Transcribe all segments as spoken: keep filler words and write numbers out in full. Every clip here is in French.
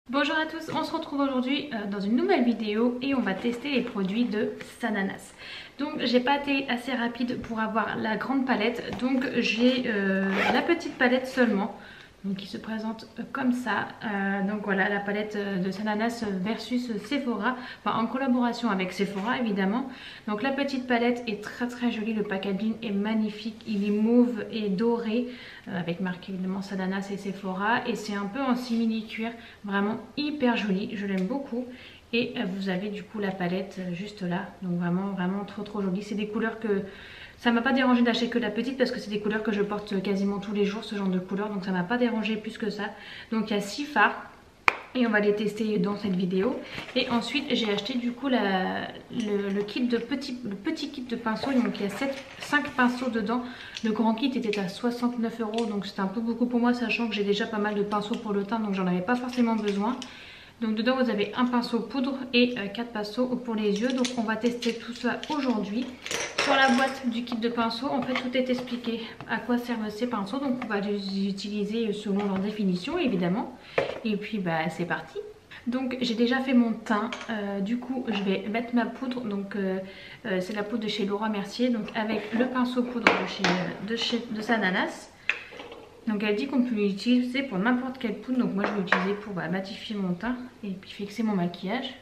Bonjour à tous, on se retrouve aujourd'hui euh, dans une nouvelle vidéo et on va tester les produits de Sananas. Donc j'ai pas été assez rapide pour avoir la grande palette, donc j'ai euh, la petite palette seulement, donc qui se présente euh, comme ça. Euh, donc voilà la palette de Sananas versus Sephora, enfin en collaboration avec Sephora évidemment. Donc la petite palette est très très jolie, le packaging est magnifique, il est mauve et doré, euh, avec marqué évidemment Sananas et Sephora, et c'est un peu en simili cuir, vraiment hyper joli, je l'aime beaucoup. Et vous avez du coup la palette juste là, donc vraiment vraiment trop trop jolie. C'est des couleurs que ça m'a pas dérangé d'acheter que la petite parce que c'est des couleurs que je porte quasiment tous les jours, ce genre de couleurs, donc ça m'a pas dérangé plus que ça. Donc il y a six fards et on va les tester dans cette vidéo. Et ensuite j'ai acheté du coup la, le, le kit de petit, le petit kit de pinceaux, donc il y a sept, cinq pinceaux dedans. Le grand kit était à soixante-neuf euros, donc c'était un peu beaucoup pour moi, sachant que j'ai déjà pas mal de pinceaux pour le teint, donc j'en avais pas forcément besoin. Donc dedans vous avez un pinceau poudre et euh, quatre pinceaux pour les yeux. Donc on va tester tout ça aujourd'hui. Sur la boîte du kit de pinceaux, en fait tout est expliqué à quoi servent ces pinceaux. Donc on va les utiliser selon leur définition évidemment. Et puis bah c'est parti. Donc j'ai déjà fait mon teint, euh, du coup je vais mettre ma poudre, donc euh, euh, c'est la poudre de chez Laura Mercier, donc avec le pinceau poudre de chez, de chez de Sananas. Donc elle dit qu'on peut l'utiliser pour n'importe quelle poudre, donc moi je vais l'utiliser pour bah, matifier mon teint et puis fixer mon maquillage.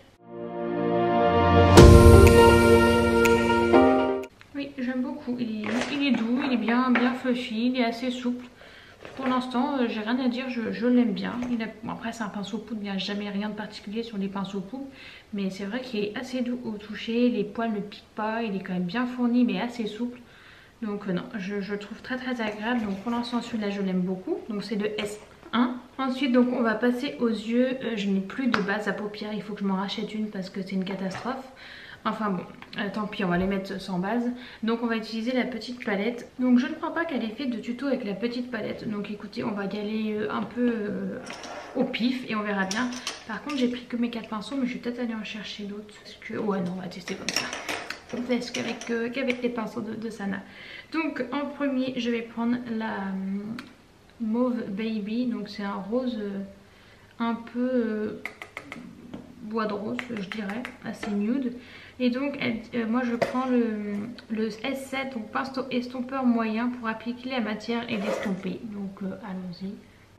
Oui, j'aime beaucoup, il est, il est doux, il est bien, bien fluffy, il est assez souple. Pour l'instant, euh, j'ai rien à dire, je, je l'aime bien. Il a, bon, après c'est un pinceau poudre, il n'y a jamais rien de particulier sur les pinceaux poudre. Mais c'est vrai qu'il est assez doux au toucher, les poils ne piquent pas, il est quand même bien fourni mais assez souple. Donc euh, non, je, je le trouve très très agréable. Donc pour l'instant celui-là je l'aime beaucoup. Donc c'est le S un. Ensuite donc on va passer aux yeux. Euh, je n'ai plus de base à paupières. Il faut que je m'en rachète une parce que c'est une catastrophe. Enfin bon, euh, tant pis, on va les mettre sans base. Donc on va utiliser la petite palette. Donc je ne crois pas qu'elle ait fait de tuto avec la petite palette. Donc écoutez, on va y aller euh, un peu euh, au pif et on verra bien. Par contre j'ai pris que mes quatre pinceaux, mais je vais peut-être aller en chercher d'autres. Parce que ouais non, on va tester comme ça. Parce qu'avec euh, qu'avec les pinceaux de, de Sana. Donc en premier je vais prendre la euh, Mauve Baby. Donc c'est un rose euh, un peu euh, bois de rose je dirais, assez nude. Et donc elle, euh, moi je prends le, le S sept, donc pinceau estompeur moyen pour appliquer la matière et l'estomper. Donc euh, allons-y.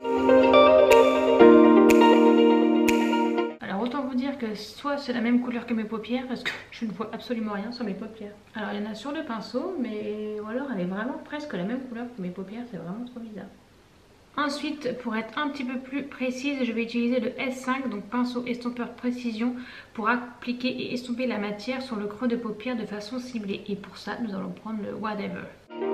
Alors autant vous dire que soit c'est la même couleur que mes paupières parce que je ne vois absolument rien sur mes paupières. Alors il y en a sur le pinceau, mais ou alors elle est vraiment presque la même couleur que mes paupières, c'est vraiment trop bizarre. Ensuite, pour être un petit peu plus précise, je vais utiliser le S cinq, donc pinceau estompeur précision, pour appliquer et estomper la matière sur le creux de paupière de façon ciblée. Et pour ça, nous allons prendre le Whatever.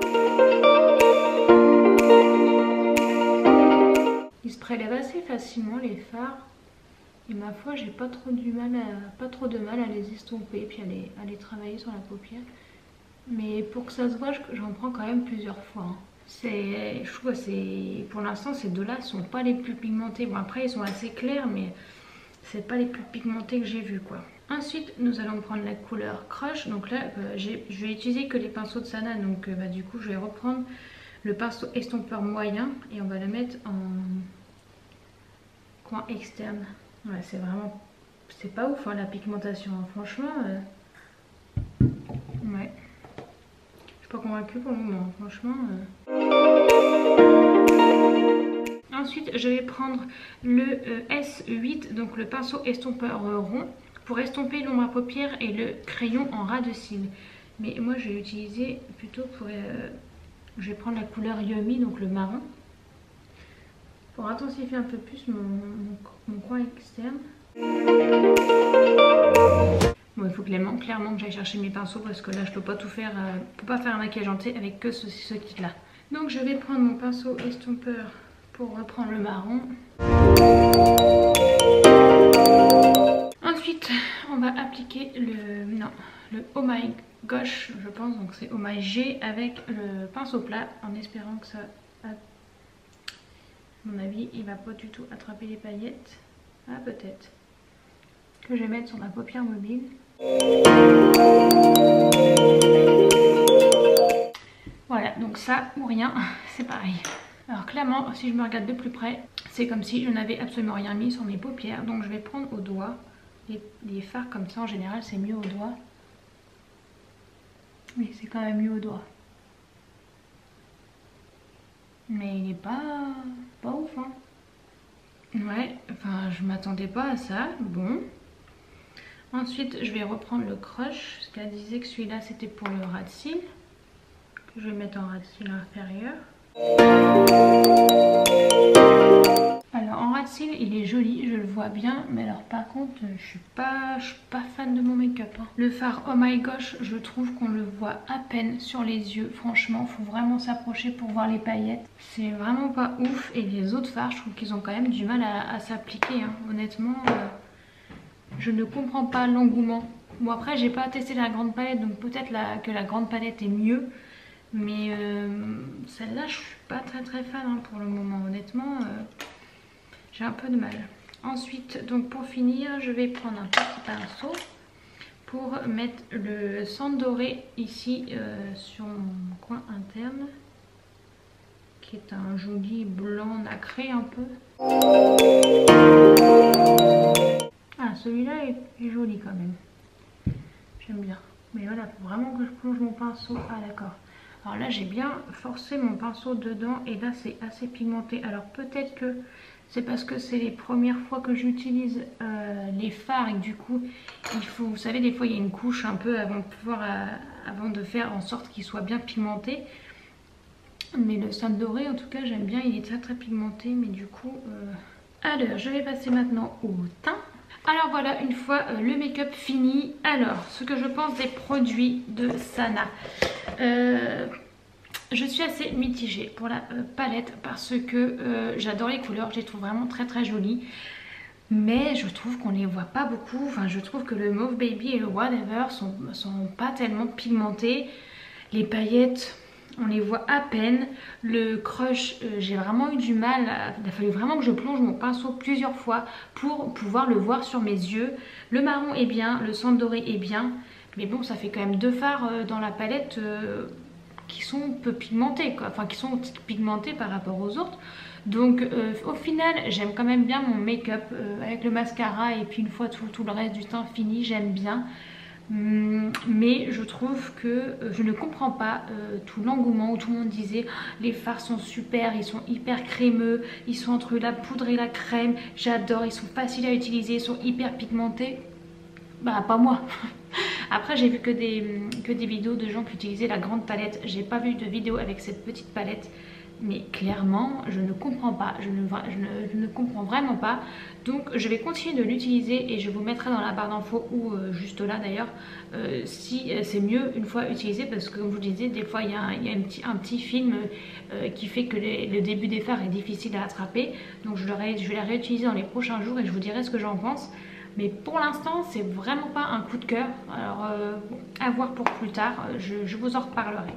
Il se prélève assez facilement les fards. Et ma foi, j'ai pas trop du mal à, pas trop de mal à les estomper puis à les, à les travailler sur la paupière. Mais pour que ça se voit, j'en prends quand même plusieurs fois. Hein. C'est, je trouve, c'est, pour l'instant, ces deux-là sont pas les plus pigmentés. Bon, après, ils sont assez clairs, mais c'est pas les plus pigmentés que j'ai vus, quoi. Ensuite, nous allons prendre la couleur Crush. Donc là, euh, je vais utiliser que les pinceaux de Sana. Donc, euh, bah, du coup, je vais reprendre le pinceau estompeur moyen et on va le mettre en coin externe. Ouais, c'est vraiment, c'est pas ouf hein, la pigmentation, hein. Franchement, euh... ouais, je suis pas convaincue pour le moment, franchement. Euh... Ensuite, je vais prendre le euh, S huit, donc le pinceau estompeur euh, rond, pour estomper l'ombre à paupières et le crayon en ras de cils. Mais moi, je vais utiliser plutôt pour, euh... je vais prendre la couleur Yummy, donc le marron, pour intensifier un peu plus mon, mon, mon coin externe. Bon, il faut clairement, clairement que j'aille chercher mes pinceaux parce que là je peux pas tout faire, euh, peux pas faire un maquillage entier avec que ce, ce kit là. Donc je vais prendre mon pinceau estompeur pour reprendre le marron. Ensuite on va appliquer le, non, le Oh My Gosh je pense, donc c'est Oh My G avec le pinceau plat en espérant que ça, à mon avis il va pas du tout attraper les paillettes. Ah peut-être. Que je vais mettre sur ma paupière mobile. Voilà, donc ça ou rien, c'est pareil. Alors clairement, si je me regarde de plus près, C'est comme si je n'avais absolument rien mis sur mes paupières. Donc je vais prendre au doigt. Les, les fards comme ça en général c'est mieux au doigt. Oui, c'est quand même mieux au doigt. Mais il n'est pas, pas ouf hein. Ouais, enfin je m'attendais pas à ça. Bon. Ensuite je vais reprendre le crush. Parce qu'elle disait que celui-là c'était pour le ras de cils. Que je vais mettre en ras de cils inférieur. Alors en ras de cils il est joli, je le vois bien, mais alors par contre je suis pas, je suis pas fan de mon make-up hein. Le fard Oh My Gosh, je trouve qu'on le voit à peine sur les yeux, franchement faut vraiment s'approcher pour voir les paillettes. C'est vraiment pas ouf, et les autres fards je trouve qu'ils ont quand même du mal à, à s'appliquer hein. Honnêtement euh, je ne comprends pas l'engouement. Bon après j'ai pas testé la grande palette, donc peut-être la, que la grande palette est mieux. Mais euh, celle-là je suis pas très très fan hein, pour le moment, honnêtement euh, j'ai un peu de mal. Ensuite donc pour finir je vais prendre un petit pinceau pour mettre le sang doré ici euh, sur mon coin interne, qui est un joli blanc nacré un peu. Ah celui-là est, est joli quand même, j'aime bien. Mais voilà, faut vraiment que je plonge mon pinceau. Ah d'accord. Alors là j'ai bien forcé mon pinceau dedans et là c'est assez pigmenté. Alors peut-être que c'est parce que c'est les premières fois que j'utilise euh, les fards et que du coup il faut, vous savez des fois il y a une couche un peu avant de pouvoir, euh, avant de faire en sorte qu'il soit bien pigmenté. Mais le sang doré en tout cas j'aime bien, il est très très pigmenté mais du coup... Euh... Alors je vais passer maintenant au teint. Alors voilà, une fois euh, le make-up fini, alors ce que je pense des produits de Sana. Euh, je suis assez mitigée pour la euh, palette parce que euh, j'adore les couleurs, je les trouve vraiment très très jolies. Mais je trouve qu'on les voit pas beaucoup, enfin je trouve que le Mauve Baby et le Whatever sont, sont pas tellement pigmentés. Les paillettes... on les voit à peine. Le crush, euh, j'ai vraiment eu du mal. À... il a fallu vraiment que je plonge mon pinceau plusieurs fois pour pouvoir le voir sur mes yeux. Le marron est bien, le sang doré est bien. Mais bon, ça fait quand même deux fards euh, dans la palette euh, qui sont peu pigmentés, quoi. Enfin, qui sont pigmentés par rapport aux autres. Donc euh, au final, j'aime quand même bien mon make-up euh, avec le mascara. Et puis une fois tout, tout le reste du teint fini, j'aime bien. Mais je trouve que je ne comprends pas euh, tout l'engouement où tout le monde disait oh, les fards sont super, ils sont hyper crémeux, ils sont entre la poudre et la crème, j'adore, ils sont faciles à utiliser, ils sont hyper pigmentés. Bah pas moi. Après j'ai vu que des, que des vidéos de gens qui utilisaient la grande palette, j'ai pas vu de vidéo avec cette petite palette. Mais clairement je ne comprends pas, je ne, je, ne, je ne comprends vraiment pas. Donc je vais continuer de l'utiliser et je vous mettrai dans la barre d'infos ou euh, juste là d'ailleurs euh, si euh, c'est mieux une fois utilisé, parce que comme je vous disais des fois il y a un, il y a un, petit, un petit film euh, qui fait que les, le début des fards est difficile à attraper. Donc je, le ré, je vais la réutiliser dans les prochains jours et je vous dirai ce que j'en pense. Mais pour l'instant c'est vraiment pas un coup de cœur, alors euh, bon, à voir pour plus tard, je, je vous en reparlerai.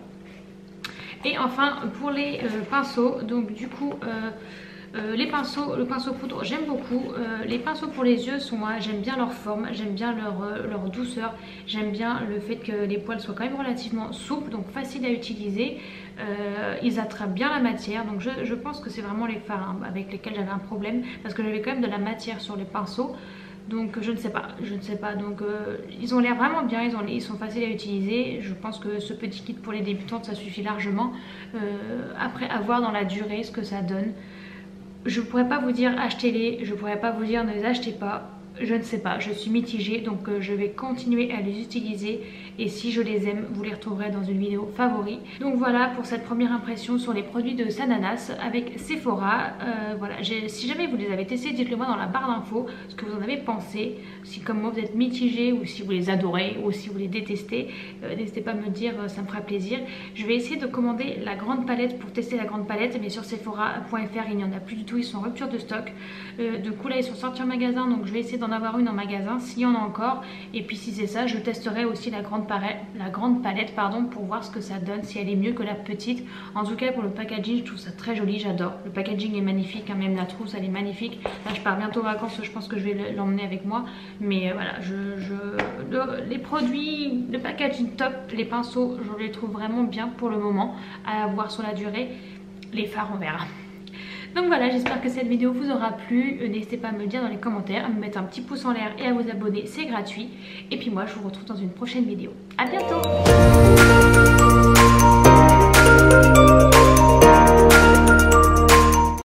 Et enfin pour les euh, pinceaux, donc du coup euh, euh, les pinceaux, le pinceau poudre j'aime beaucoup. Euh, les pinceaux pour les yeux sont, euh, j'aime bien leur forme, j'aime bien leur, euh, leur douceur, j'aime bien le fait que les poils soient quand même relativement souples, donc faciles à utiliser. Euh, ils attrapent bien la matière, donc je, je pense que c'est vraiment les fards hein, avec lesquels j'avais un problème, parce que j'avais quand même de la matière sur les pinceaux. Donc je ne sais pas, je ne sais pas, donc euh, ils ont l'air vraiment bien, ils, ont, ils sont faciles à utiliser. Je pense que ce petit kit pour les débutantes ça suffit largement. euh, Après à voir dans la durée ce que ça donne. Je ne pourrais pas vous dire achetez-les, je ne pourrais pas vous dire ne les achetez pas. Je ne sais pas, je suis mitigée, donc euh, je vais continuer à les utiliser et si je les aime, vous les retrouverez dans une vidéo favori. Donc voilà pour cette première impression sur les produits de Sananas avec Sephora. Euh, voilà, si jamais vous les avez testés, dites-le moi dans la barre d'infos ce que vous en avez pensé. Si comme moi vous êtes mitigé ou si vous les adorez ou si vous les détestez, euh, n'hésitez pas à me dire, ça me fera plaisir. Je vais essayer de commander la grande palette pour tester la grande palette, mais sur Sephora point F R il n'y en a plus du tout, ils sont en rupture de stock. Euh, du coup là ils sont sortis en magasin, donc je vais essayer d'en avoir une en magasin s'il y en a encore, et puis si c'est ça je testerai aussi la grande, la grande palette pardon, pour voir ce que ça donne, si elle est mieux que la petite. En tout cas pour le packaging je trouve ça très joli, j'adore, le packaging est magnifique hein, même la trousse elle est magnifique. Là je pars bientôt en vacances, je pense que je vais l'emmener avec moi, mais euh, voilà je, je le, les produits, le packaging top, les pinceaux je les trouve vraiment bien pour le moment, à voir sur la durée. Les fards on verra. Donc voilà, j'espère que cette vidéo vous aura plu. Euh, N'hésitez pas à me le dire dans les commentaires, à me mettre un petit pouce en l'air et à vous abonner, c'est gratuit. Et puis moi je vous retrouve dans une prochaine vidéo. À bientôt.